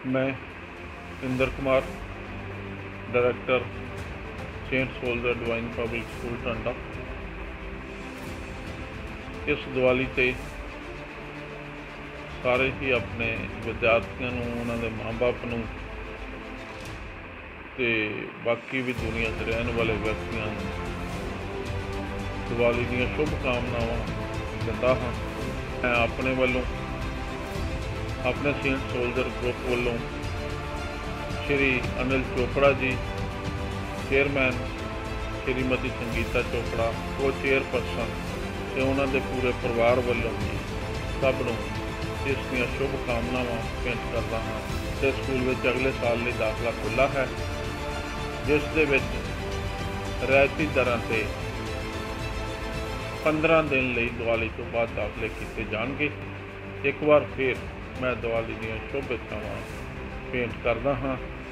मैं Inder Kumar, director Saint Soldier Divine Public School Tanda, इस दिवाली ते सारे ही अपने विद्यार्थियों नूं, उन्हां दे माँ बाप नूं ते बाकी भी दुनिया च रहने वाले व्यक्तियों नूं दिवाली दीयां शुभकामनावां दिंदा हां। मैं अपने वालों, अपने सेंट सोल्जर ग्रुप वालों श्री अनिल चोपड़ा जी चेयरमैन, श्रीमती संगीता चोपड़ा को चेयरपर्सन ते उन्हां दे पूरे परिवार वालों सब नूं इस दियां शुभकामनावां पेश करदा हां। ते स्कूल विच अगले साल लई दाखला खुला है, जिस दे विच रियायती दरां ते 15 दिन लई दिवाली तो बाद दाखले किए जाएंगे। एक बार फिर मैं दिवाली दीयां शुभकामनावां भेंट करदा हां।